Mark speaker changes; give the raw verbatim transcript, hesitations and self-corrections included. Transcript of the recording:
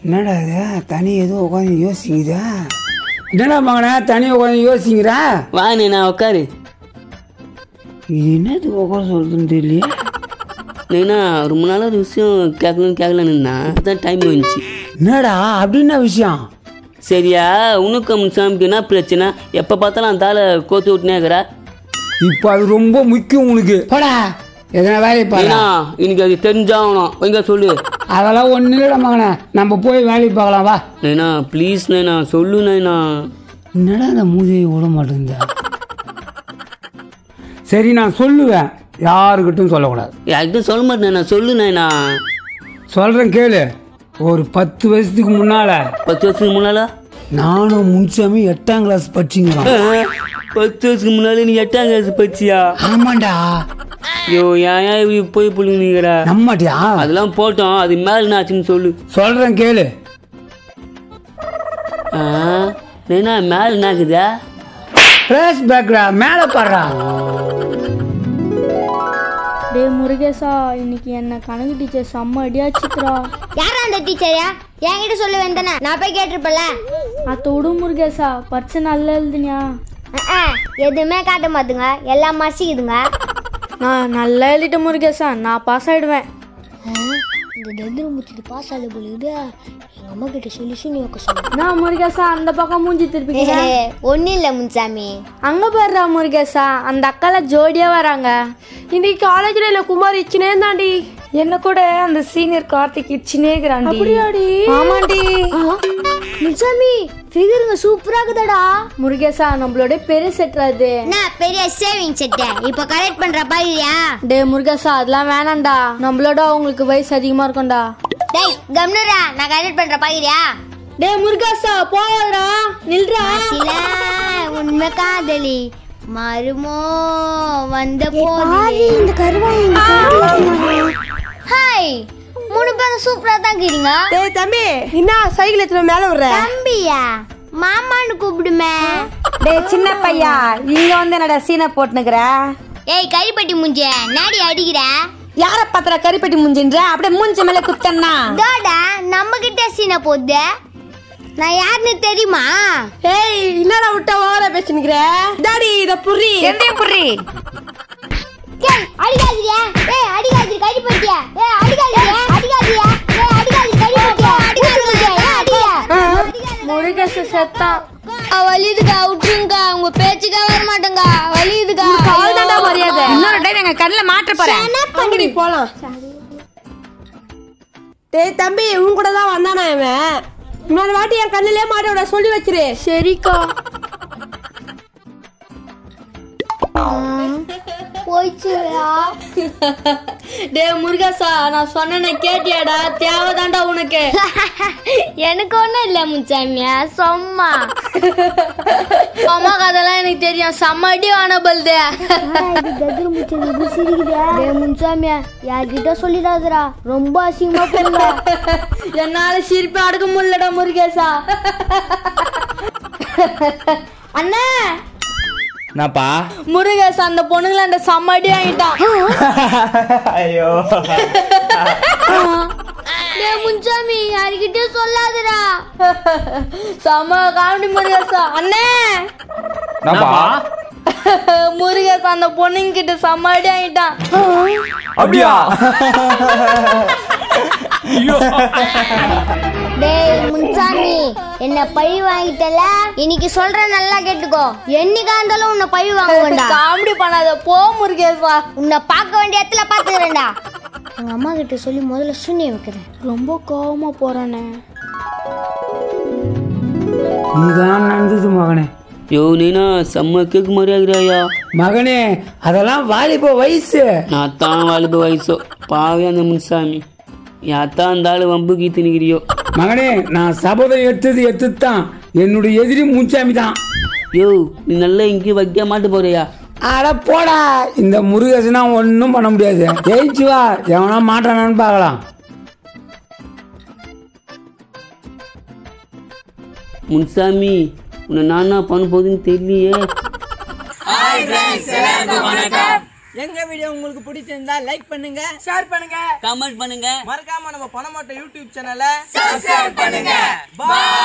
Speaker 1: என்னடா இது தனி ஏதோ உட்காந்து யோசிக்குதா? என்னடா மகனே தனி உட்காந்து யோசிக்கிறா?
Speaker 2: வா நைனா உட்காரு.
Speaker 1: என்னது உட்கார சொல்றதுன்னு தெரியல.
Speaker 2: நைனா ரொம்ப நாளாக ஒரு விஷயம் கேட்கணும்னு கேட்கலான்னு தான் டைம் வந்துச்சு.
Speaker 1: என்னடா அப்படின்னா விஷயம்?
Speaker 2: சரியா உனக்கு முன்சாமிக்கு என்ன பிரச்சனை? எப்போ பார்த்தாலும் அந்த ஆளை கோத்து விட்டுனேக்கிறா.
Speaker 1: இப்போ அது ரொம்ப முக்கியம் உனக்கு. போடா எதனா வேலையை பாருண்ணா.
Speaker 2: இன்னைக்கு அது தெரிஞ்சாகணும். எங்க சொல்லு.
Speaker 1: அதெல்லாம் ஒன்றும் இல்லைடா மகனே, நம்ம போய் வேலையை பார்க்கலாம் வா.
Speaker 2: நைனா ப்ளீஸ் நைனா சொல்லு நைனா.
Speaker 1: என்னடா அந்த மூஞ்சியை விட மாட்டேங்குதா? சரி நான் சொல்லுவேன், யாருக்கிட்டும் சொல்லக்கூடாது.
Speaker 2: யார்கிட்டும் சொல்ல மாட்டேன் நான். சொல்லு நைனா.
Speaker 1: சொல்கிறேன் கேளு. ஒரு பத்து வருஷத்துக்கு முன்னால
Speaker 2: பத்து வருஷத்துக்கு முன்னால
Speaker 1: நானும் முன்சாமி எட்டாம் கிளாஸ் படிச்சிங்களா?
Speaker 2: பத்து வருஷத்துக்கு முன்னால நீ எட்டாம் கிளாஸ் படிச்சியா?
Speaker 1: ஆமாண்டா.
Speaker 2: ஐயோ ஏன் இப்படி போய் புள்ளிங்கிற
Speaker 1: நம்மட்டியா?
Speaker 2: அதெல்லாம் போட்டோம். அது மேல என்ன ஆச்சுன்னு சொல்லு.
Speaker 1: சொல்றேன் கேளு.
Speaker 2: நைனா மேல என்ன ஆகுதா?
Speaker 1: ஃப்ளாஷ்பேக்டா மேல பாடுறா.
Speaker 3: டே முருகேசா, இன்னைக்கு என்ன கணக்கு டீச்சர் செம்ம அடியாச்சுக்கிறா.
Speaker 4: யாரா அந்த டீச்சரா? என்கிட்ட சொல்ல வேண்டானே, நான் போய் கேட்டிருப்பல.
Speaker 3: அத்த விடு முருகேசா, பரிச்சை நல்லா எழுதுனியா?
Speaker 4: எதுவுமே காட்ட மாட்டுங்க, எல்லாம் மசிக்குதுங்க.
Speaker 3: நான் நல்லா எழுதிட்டேன் முருகேசா, நான் பாஸ் ஆயிடுவேன்.
Speaker 4: இந்த டெந்திரம் முடிச்சது பாஸ் ஆகுது போல இது. எங்க அம்மா கிட்ட சொல்லி சொல்லி வைக்க சொல்லு.
Speaker 3: நான் முருகேசா அந்த பக்கம் மூஞ்சி திருப்பி.
Speaker 4: ஒன்னும் இல்ல முன்சாமி.
Speaker 3: அங்க பாருடா முருகேசா, அந்த அக்கால ஜோடியா வராங்க. இன்னைக்கு காலேஜ்ல இல்ல குமார் இச்சினே தாண்டி. என்ன கூட அந்த சீனியர் கார்த்திக் இச்சினே இருக்கிறாண்டி. அப்படியாடி? ஆமாண்டி.
Speaker 4: முன்சாமி ஃபிகருங்க சூப்பரா இருக்குடா.
Speaker 3: முருகேசா நம்மளோட பெரிய செட்ராது.
Speaker 4: நான் பெரிய சேவிங் செட். இப்போ கரெக்ட் பண்ற பாரியா?
Speaker 3: டே முருகேசா அதெல்லாம் வேணாம்டா, நம்மளோட அவங்களுக்கு வயசு அதிகமா இருக்கும்டா.
Speaker 4: டேய் கம்னுரா, நான் கரெக்ட் பண்ற பாரியா?
Speaker 3: டே முருகேசா போவாதடா, நில்றா.
Speaker 4: சில உண்மை காதலி மருமோ வந்த போது இந்த கருவாய் ஹாய் மூணு பேரும் சூப்பரா தான் இருக்கீங்க.
Speaker 3: டேய் தம்பி, என்ன சைக்கிள் எடுத்து மேல வர்ற?
Speaker 4: தம்பியா மாமான்னு கூப்பிடுமே.
Speaker 3: டேய் சின்ன பையா, இங்க வந்து என்னடா சீனை போட்டுனுக்குற?
Speaker 4: ஏய் கரிப்பட்டி மூஞ்சே, நாடி அடிக்கிற?
Speaker 3: யார பாத்திர கரிப்பட்டி மூஞ்சின்ற? அப்படியே மூஞ்சி மேல குத்தன்னா
Speaker 4: டோடா நம்ம கிட்ட சீனை போடுது. நான் யாருன்னு தெரியுமா?
Speaker 3: ஏய் என்னடா விட்ட ஓர பேசினுக்குற? டாடி இத புரி. என்னையும் புரி.
Speaker 4: ஏய் அடிக்காதீயா. ஏய் அடிக்காதீ கரிப்பட்டியா. ஏய் அடிக்காதீயா. அடிக்காதீயா. ஏய் அடிக்காதீ கரிப்பட்டியா. அடிக்காதீயா. அடியா.
Speaker 3: முருகேச செத்தா.
Speaker 4: வலிதுக்கா விட்டுருங்கக்கா, உங்க பேச்சுக்கா வர மாட்டேங்க. வலிதுக்கா.
Speaker 3: கால்தாண்டா மரியாதை. இன்னொரு டைம் எங்க கண்ணுல மாற்ற போறேன்.
Speaker 4: என்ன பண்ணி
Speaker 3: போலாம். டேய் தம்பி, உன் கூட தான் வந்தானா இவன். இன்னொரு வாட்டி என் கண்ணிலே மாட்டோட சொல்லி வச்சிரு. சரிக்கா.
Speaker 4: போய்ச்சுடா.
Speaker 3: டேய் முருகேசா, நான் சொன்னேனே கேட்டியாடா? தேவைதான்டா உனக்கு.
Speaker 4: எனக்கு ஒண்ணும் இல்ல முன்சாமியா, சும்மா
Speaker 3: அம்மா கதெல்லாம் எனக்கு தெரியும். செம்ம அடி வான பல்து.
Speaker 4: முன்சாமியா யார்கிட்ட சொல்லிடாதடா, ரொம்ப அசிங்கமா போடுங்க.
Speaker 3: என்னால சிரிப்பு அடக்க முடியலடா முருகேசா. அண்ணா
Speaker 5: என்னப்பா?
Speaker 3: முருகேசா அந்த பொண்ணுங்கள அந்த செம்ம அடி வாங்கிட்டான்.
Speaker 5: ஐயோ
Speaker 4: முன்சாமி யார்கிட்ட சொல்லாதடா.
Speaker 3: செம்ம காமெடி முருகேசா. அண்ணே
Speaker 5: என்னப்பா?
Speaker 3: முருகேசா அந்த பொண்ணுங்க கிட்ட செம்ம அடி வாங்கிட்டான்.
Speaker 5: அப்படியா?
Speaker 4: டேய் முன்சாமி, என்ன பழி வாங்கிட்டல, இன்னைக்கு சொல்றேன் நல்லா கேட்டுக்கோ. என்னைக்கா இருந்தாலும் உன்னை பழி வாங்க வேண்டாம்.
Speaker 3: காமெடி பண்ணாத போ முருகேசா.
Speaker 4: உன்னை பார்க்க வேண்டிய இடத்துல பாத்துக்கிறேன்டா. எங்க அம்மா கிட்ட சொல்லி முதல்ல சூன்யம் வைக்கிறேன்.
Speaker 3: ரொம்ப கோவமா போறானே.
Speaker 1: இதுதான் நடந்தது மகனே.
Speaker 2: யோ நீனா செம்ம கேக்கு மாதிரி ஆகிறாயா
Speaker 1: மகனே? அதெல்லாம் வாலிப வயசு.
Speaker 2: நான் தான் வாலிப வயசோ பாவே அந்த முன்சாமி. யாத்தான் அந்த ஆளு வம்பு கீத்து நிக்கிறியோ
Speaker 1: மகனே. நான் சபதம் எடுத்தது எடுத்துதான். என்னுடைய எதிரி முன்சாமி தான்.
Speaker 2: யோ நீ நல்லா இங்கேயும் வைக்க மாட்டு போறியா?
Speaker 1: அட போடா, இந்த முருகேசனா ஒன்றும் பண்ண முடியாது. ஜெயிச்சு வா, எவனா மாட்டானான்னு பார்க்கலாம்.
Speaker 2: முன்சாமி உன்னை நானா பண்ண போகுதுன்னு தெரியலையே.
Speaker 6: Hi friends, எல்லாருக்கும் வணக்கம். எங்க வீடியோ உங்களுக்கு பிடிச்சிருந்தா லைக் பண்ணுங்க,
Speaker 2: ஷேர் பண்ணுங்க, கமெண்ட் பண்ணுங்க,
Speaker 6: மறக்காம நம்ம பணமாட்ட யூடியூப் சேனலை சப்ஸ்கிரைப் பண்ணுங்க. பாய்.